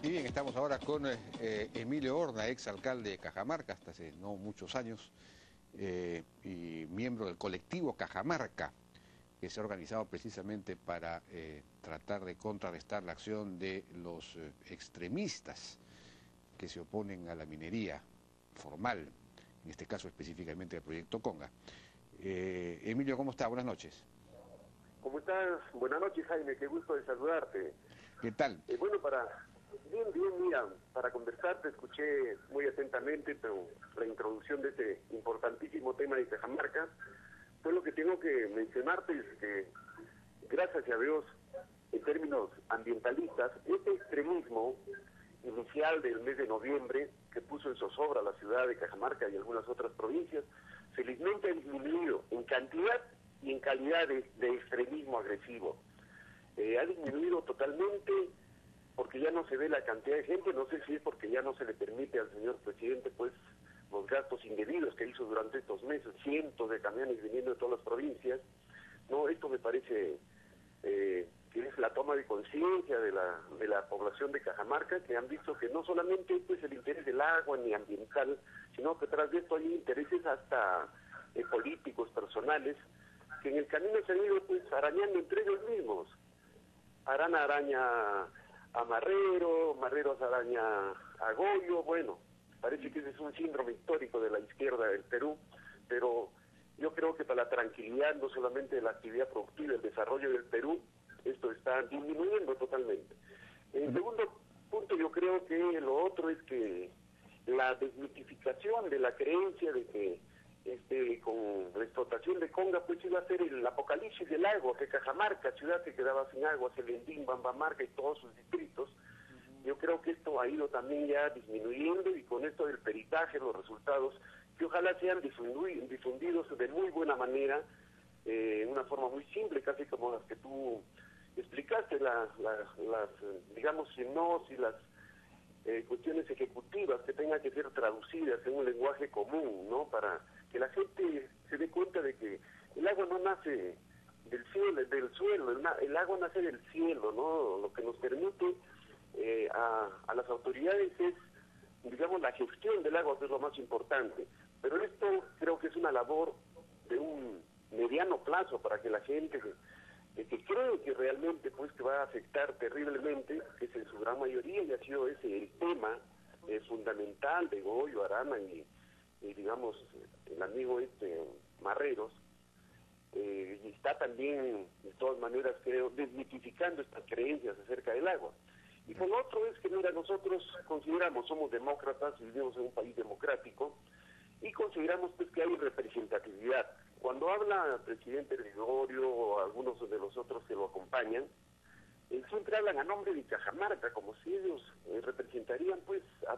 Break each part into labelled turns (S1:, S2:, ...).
S1: Y bien, estamos ahora con Emilio Horna, ex alcalde de Cajamarca, hasta hace no muchos años, y miembro del colectivo Cajamarca, que se ha organizado precisamente para tratar de contrarrestar la acción de los extremistas que se oponen a la minería formal, en este caso específicamente el proyecto Conga. Emilio, ¿cómo está? Buenas noches.
S2: ¿Cómo estás? Buenas noches, Jaime, qué gusto de saludarte.
S1: ¿Qué tal?
S2: Bueno, bien, mira, para conversarte escuché muy atentamente la introducción de este importantísimo tema de Cajamarca. Pues lo que tengo que mencionarte es que, gracias a Dios, en términos ambientalistas, este extremismo inicial del mes de noviembre, que puso en zozobra la ciudad de Cajamarca y algunas otras provincias, felizmente ha disminuido en cantidad y en calidad de extremismo agresivo. Ha disminuido totalmente porque ya no se ve la cantidad de gente, no sé si es porque ya no se le permite al señor presidente pues los gastos indebidos que hizo durante estos meses, cientos de camiones viniendo de todas las provincias. No, esto me parece que es la toma de conciencia de la población de Cajamarca, que han visto que no solamente esto es el interés del agua ni ambiental, sino que tras de esto hay intereses hasta políticos, personales, que en el camino se han ido pues arañando entre ellos mismos. Arana araña a Marrero, Marreros araña a Goyo. Bueno, parece que ese es un síndrome histórico de la izquierda del Perú, pero yo creo que para la tranquilidad no solamente de la actividad productiva, el desarrollo del Perú, esto está disminuyendo totalmente. En segundo punto, yo creo que lo otro es que la desmitificación de la creencia de que con la explotación de Conga pues iba a ser el apocalipsis del agua, que Cajamarca, ciudad que quedaba sin agua, Celendín, Bambamarca y todos sus distritos. Yo creo que esto ha ido también ya disminuyendo, y con esto del peritaje, los resultados, que ojalá sean difundidos de muy buena manera, en una forma muy simple, casi como las que tú explicaste, las digamos, y las cuestiones ejecutivas que tengan que ser traducidas en un lenguaje común, ¿no? Para que la gente se dé cuenta de que el agua no nace del suelo, el agua nace del cielo, ¿no? Lo que nos permite a las autoridades es, digamos, la gestión del agua, que es lo más importante. Pero esto creo que es una labor de un mediano plazo para que la gente que cree que realmente pues que va a afectar terriblemente, que es en su gran mayoría, y ha sido ese el tema fundamental de Goyo, Arana y digamos el amigo Marreros, y está también de todas maneras, creo, desmitificando estas creencias acerca del agua. Y por lo otro es que, mira, nosotros somos demócratas, vivimos en un país democrático, y consideramos pues que hay representatividad. Cuando habla el presidente Gregorio o algunos de los otros que lo acompañan, siempre hablan a nombre de Cajamarca, como si ellos representarían pues a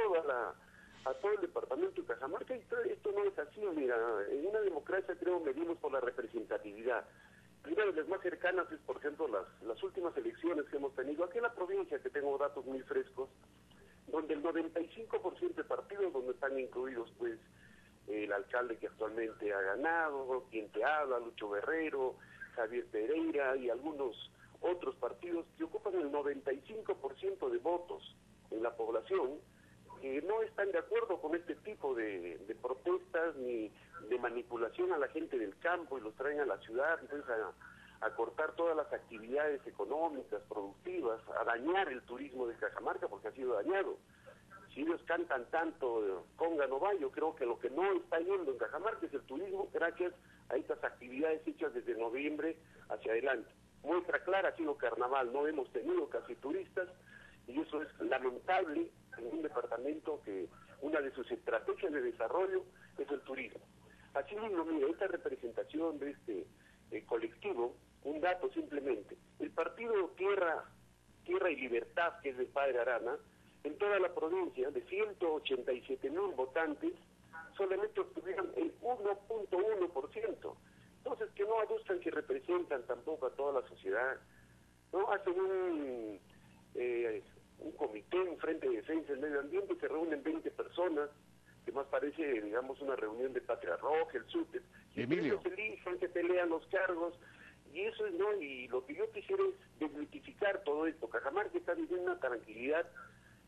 S2: todo el departamento de Cajamarca, y esto no es así. Mira, en una democracia creo medimos por la representatividad. Una de las más cercanas es, por ejemplo, las últimas elecciones que hemos tenido aquí en la provincia, que tengo datos muy frescos, donde el 95% de partidos, donde están incluidos pues el alcalde que actualmente ha ganado, quien te habla, Lucho Guerrero, Javier Pereira y algunos otros partidos que ocupan el 95% de votos en la población, que no están de acuerdo con este tipo de protestas ni de manipulación a la gente del campo, y los traen a la ciudad, entonces a cortar todas las actividades económicas, productivas, a dañar el turismo de Cajamarca, porque ha sido dañado. Si ellos cantan tanto Conga no va, yo creo que lo que no está yendo en Cajamarca es el turismo, gracias a estas actividades hechas desde noviembre hacia adelante. Muestra clara ha sido Carnaval, no hemos tenido casi turistas, y eso es lamentable en un departamento que una de sus estrategias de desarrollo es el turismo. Así mismo, mira, esta representación de este colectivo, un dato simplemente, el partido Tierra y Libertad, que es del padre Arana, en toda la provincia, de 187.000 votantes, solamente obtuvieron el 1.1%. Entonces, que no aduzcan que representan tampoco a toda la sociedad, ¿no? Hacen un comité, un frente de defensa del medio ambiente, se reúnen 20 personas, que más parece, digamos, una reunión de Patria Roja, el SUTEP, y ellos eligen, que pelean los cargos, y eso es, ¿no? Y lo que yo quisiera es desmitificar todo esto. Cajamarca está viviendo una tranquilidad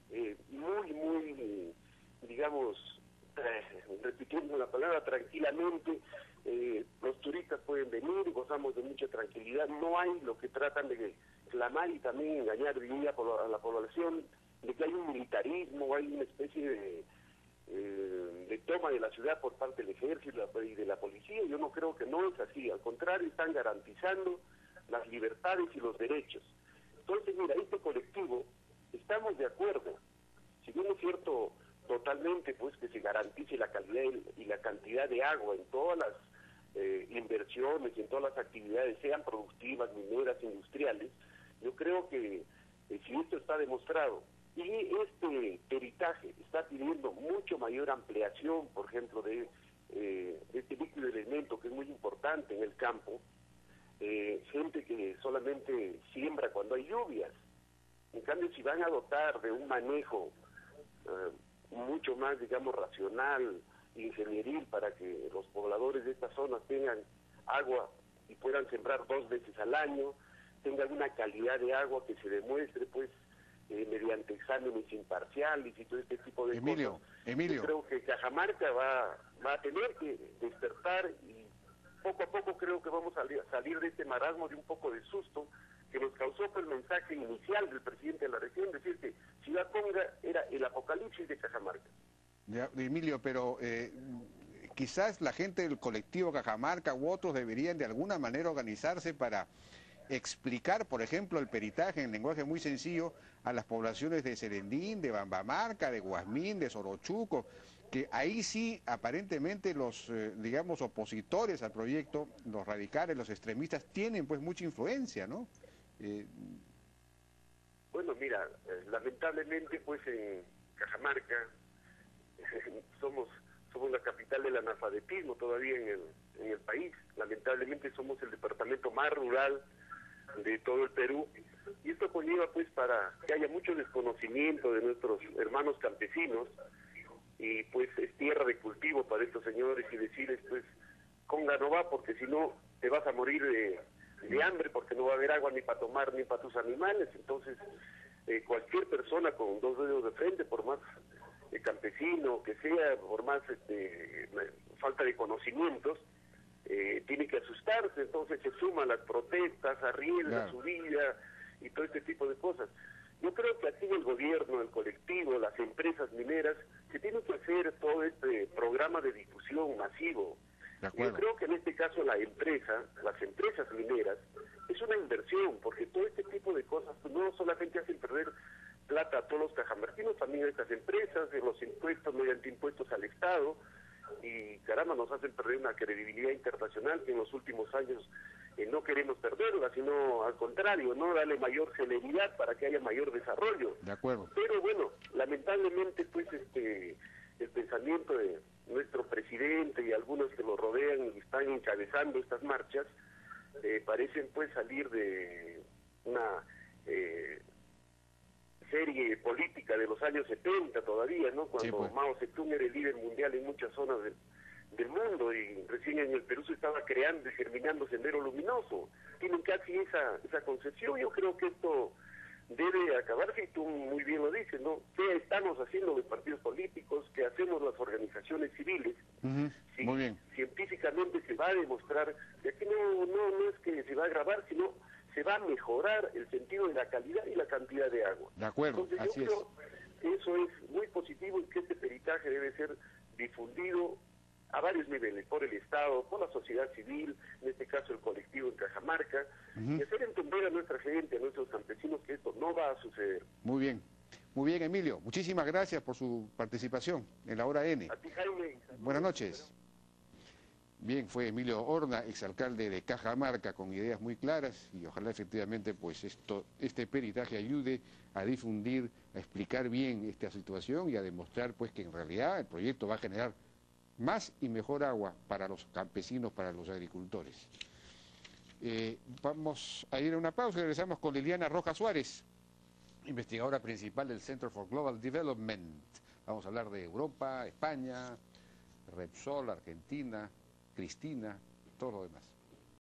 S2: muy, digamos, repitiendo la palabra tranquilamente, los turistas pueden venir, gozamos de mucha tranquilidad, no hay lo que tratan de clamar y también engañar diría a la población de que hay un militarismo, hay una especie de toma de la ciudad por parte del ejército y de la policía. Yo no creo que no es así, al contrario, están garantizando las libertades y los derechos. Entonces, mira, este colectivo, estamos de acuerdo, si bien es cierto totalmente pues que se garantice la calidad y la cantidad de agua en todas las inversiones y en todas las actividades, sean productivas, mineras, industriales, yo creo que si esto está demostrado y este peritaje está pidiendo mucho mayor ampliación, por ejemplo, de este líquido elemento que es muy importante en el campo, gente que solamente siembra cuando hay lluvias. En cambio, si van a dotar de un manejo mucho más, digamos, racional, ingenieril, para que los pobladores de estas zonas tengan agua y puedan sembrar 2 veces al año, tengan una calidad de agua que se demuestre, pues, mediante exámenes imparciales y todo este tipo de cosas.
S1: Emilio.
S2: Yo creo que Cajamarca va a tener que despertar y poco a poco creo que vamos a salir de este marasmo, de un poco de susto que nos causó el mensaje inicial del presidente de la región, decir que Ciudad Conga era el apocalipsis de Cajamarca.
S1: Ya, Emilio, pero quizás la gente del colectivo Cajamarca u otros deberían de alguna manera organizarse para explicar, por ejemplo, el peritaje en lenguaje muy sencillo a las poblaciones de Serendín, de Bambamarca, de Guasmín, de Sorochuco, que ahí sí aparentemente los, digamos, opositores al proyecto, los radicales, los extremistas, tienen pues mucha influencia, ¿no?
S2: Bueno, mira, lamentablemente pues en Cajamarca somos la capital del analfabetismo todavía en el país. Lamentablemente somos el departamento más rural de todo el Perú, y esto conlleva pues para que haya mucho desconocimiento de nuestros hermanos campesinos, y pues es tierra de cultivo para estos señores, y decirles pues Conga no va porque si no te vas a morir de hambre, porque no va a haber agua ni para tomar ni para tus animales. Entonces cualquier persona con 2 dedos de frente, por más campesino que sea, por más falta de conocimientos, tiene que asustarse. Entonces se suman las protestas, arriesga su vida y todo este tipo de cosas. Yo creo que aquí el gobierno, el colectivo, las empresas mineras, se tiene que hacer todo este programa de difusión masivo. Yo creo que en este caso las empresas mineras, es una inversión, porque todo este tipo de cosas pues, no solamente hacen perder plata a todos los cajamarquinos, también a estas empresas, en los impuestos, mediante impuestos al Estado, y caramba, nos hacen perder una credibilidad internacional que en los últimos años no queremos perderla, sino al contrario, no darle mayor celeridad para que haya mayor desarrollo.
S1: De acuerdo.
S2: Pero bueno, lamentablemente pues el pensamiento de nuestro presidente y algunos que lo rodean y están encabezando estas marchas parecen pues salir de una serie política de los años 70 todavía, ¿no? Cuando
S1: sí, pues.
S2: Mao Zedong era el líder mundial en muchas zonas del mundo, y recién en el Perú se estaba creando y germinando Sendero Luminoso. Tienen casi esa concepción. Yo creo que esto debe acabarse, y tú muy bien lo dices, ¿no? ¿Qué estamos haciendo los partidos políticos? ¿Qué hacemos las organizaciones civiles? Sí,
S1: muy bien.
S2: Científicamente se va a demostrar que aquí no es que se va a agravar, sino se va a mejorar el sentido de la calidad y la cantidad de agua.
S1: De acuerdo,
S2: entonces,
S1: así
S2: yo creo que eso es muy positivo, y que este peritaje debe ser difundido a varios niveles, por el Estado, por la sociedad civil, en este caso el colectivo en Cajamarca, y hacer entender a nuestra gente, a nuestros campesinos, que esto no va a suceder.
S1: Muy bien, Emilio. Muchísimas gracias por su participación en la hora N.
S2: A ti, Jaime.
S1: Buenas noches. Bien, fue Emilio Horna, exalcalde de Cajamarca, con ideas muy claras, y ojalá efectivamente pues este peritaje ayude a difundir, a explicar bien esta situación y a demostrar pues que en realidad el proyecto va a generar más y mejor agua para los campesinos, para los agricultores. Vamos a ir a una pausa y regresamos con Liliana Rojas Suárez, investigadora principal del Center for Global Development. Vamos a hablar de Europa, España, Repsol, Argentina, Cristina, todo lo demás.